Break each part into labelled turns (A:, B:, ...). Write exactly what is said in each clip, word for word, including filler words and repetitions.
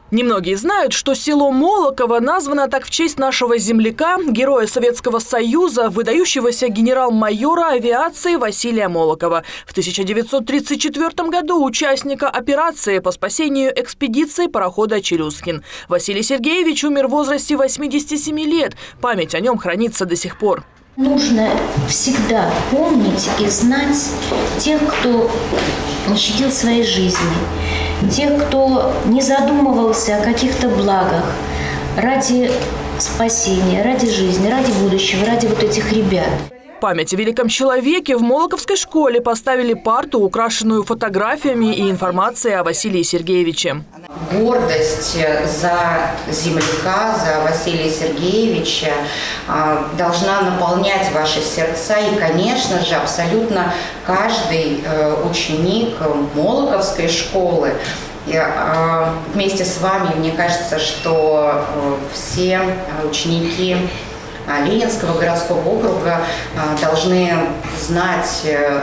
A: Немногие знают, что село Молоково названо так в честь нашего земляка, героя Советского Союза, выдающегося генерал-майора авиации Василия Молокова. В тысяча девятьсот тридцать четвёртом году участника операции по спасению экспедиции парохода «Челюскин». Василий Сергеевич умер в возрасте восьмидесяти семи лет. Память о нем хранится до сих пор.
B: Нужно всегда помнить и знать тех, кто щадил своей жизни, тех, кто не задумывался о каких-то благах ради спасения, ради жизни, ради будущего, ради вот этих ребят.
A: Память о великом человеке в Молоковской школе поставили парту, украшенную фотографиями и информацией о Василии Сергеевиче.
C: Гордость за земляка, за Василия Сергеевича должна наполнять ваши сердца. И, конечно же, абсолютно каждый ученик Молоковской школы. И, вместе с вами, мне кажется, что все ученики Ленинского городского округа должны знать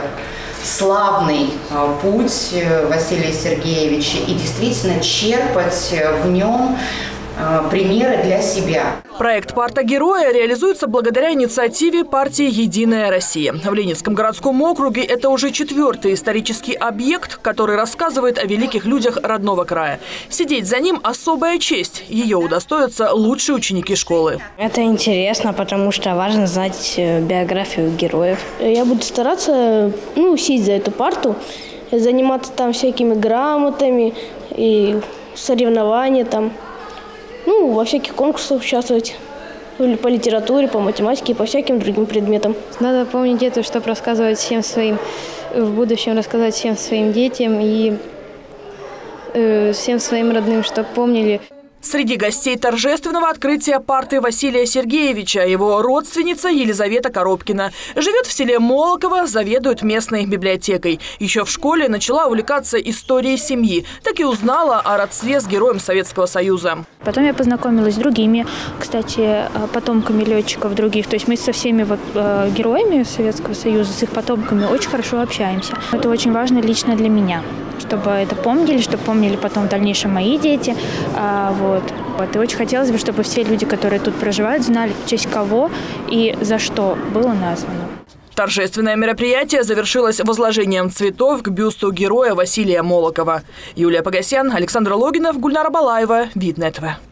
C: славный путь Василия Сергеевича и действительно черпать в нем примеры для себя.
A: Проект «Парта героя» реализуется благодаря инициативе партии «Единая Россия». В Ленинском городском округе это уже четвертый исторический объект, который рассказывает о великих людях родного края. Сидеть за ним – особая честь. Ее удостоятся лучшие ученики школы.
D: Это интересно, потому что важно знать биографию героев. Я буду стараться ну, сесть за эту парту, заниматься там всякими грамотами и соревнования там. Ну, во всяких конкурсах участвовать. По литературе, по математике и по всяким другим предметам.
E: Надо помнить это, чтобы рассказывать всем своим, в будущем рассказать всем своим детям и э, всем своим родным, чтобы помнили.
A: Среди гостей торжественного открытия парты Василия Сергеевича его родственница Елизавета Коробкина. Живет в селе Молоково, заведует местной библиотекой. Еще в школе начала увлекаться историей семьи. Так и узнала о родстве с героем Советского Союза.
F: Потом я познакомилась с другими, кстати, потомками летчиков других. То есть мы со всеми вот, э, героями Советского Союза, с их потомками очень хорошо общаемся. Это очень важно лично для меня, чтобы это помнили, чтобы помнили потом в дальнейшем мои дети. А, вот. Вот. И очень хотелось бы, чтобы все люди, которые тут проживают, знали, в честь кого и за что было названо.
A: Торжественное мероприятие завершилось возложением цветов к бюсту героя Василия Молокова. Юлия Погосян, Александр Логинов, Гульнара Балаева, Видное ТВ.